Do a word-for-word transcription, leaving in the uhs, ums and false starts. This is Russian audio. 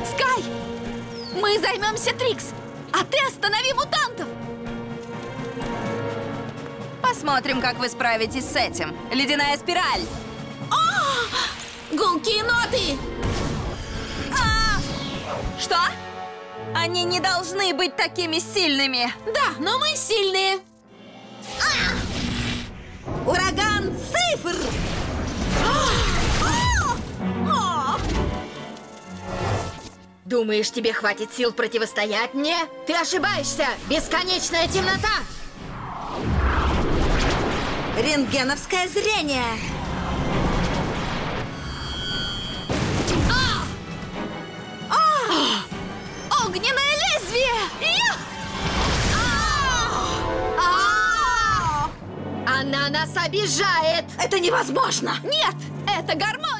Скай! Мы займемся Трикс, а ты останови мутантов! Посмотрим, как вы справитесь с этим. Ледяная спираль! О! Гулкие ноты! А! Что? Они не должны быть такими сильными! Да, но мы сильные! А! Ураган цифр! Думаешь, тебе хватит сил противостоять мне? Ты ошибаешься! Бесконечная темнота! Рентгеновское зрение! А! А! Огненное лезвие! Я! А! Она нас обижает! Это невозможно! Нет! Это гармония!